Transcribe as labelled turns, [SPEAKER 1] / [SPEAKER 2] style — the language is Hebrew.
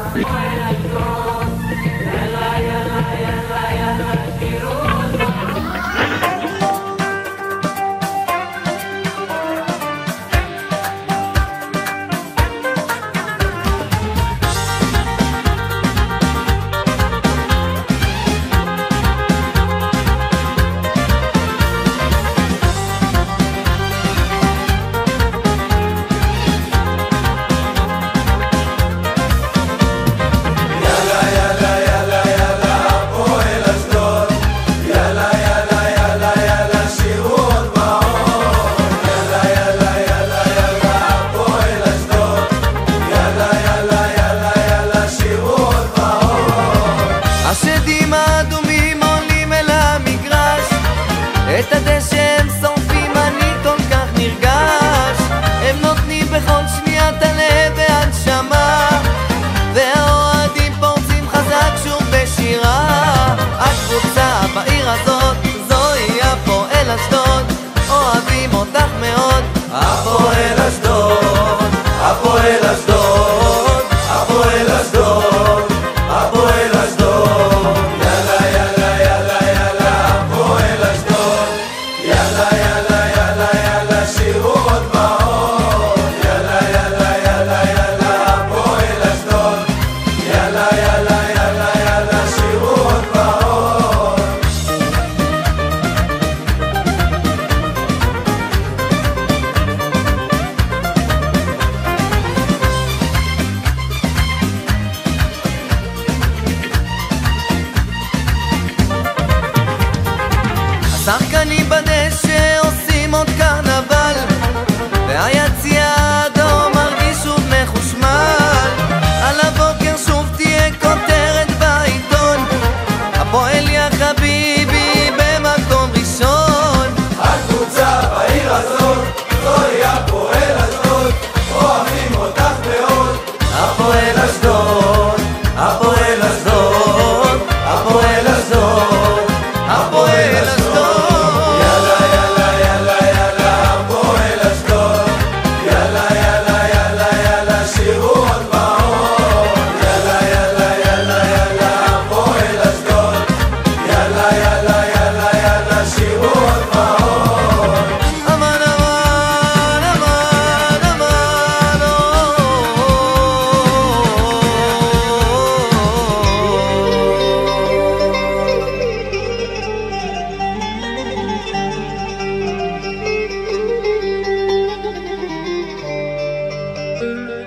[SPEAKER 1] השדים האדומים עולים אל המגרש, את הדשא הם שורפים, אני כל כך נרגש. הם נותנים בכל שנייה את הלב והנשמה, והאוהדים פורצים חזק שוב בשירה. הקבוצה בעיר הזאת זוהי הפועל אשדוד, אוהבים אותך מאוד, הפועל אשדוד, הפועל אשדוד, הפועל אשדוד, הפועל אשדוד. השחקנים בדשא עושים עוד קרנבל, והיציע האדום מרגיש שוב מחושמל. על הבוקר שוב תהיה כותרת בעיתון, הפועל יא חביבי במקום ראשון.
[SPEAKER 2] הקבוצה בעיר הזאת זוהי הפועל אשדוד, אוהבים אותך מאוד,
[SPEAKER 1] הפועל אשדוד, הפועל אשדוד, הפועל אשדוד, הפועל אשדוד. Thank you.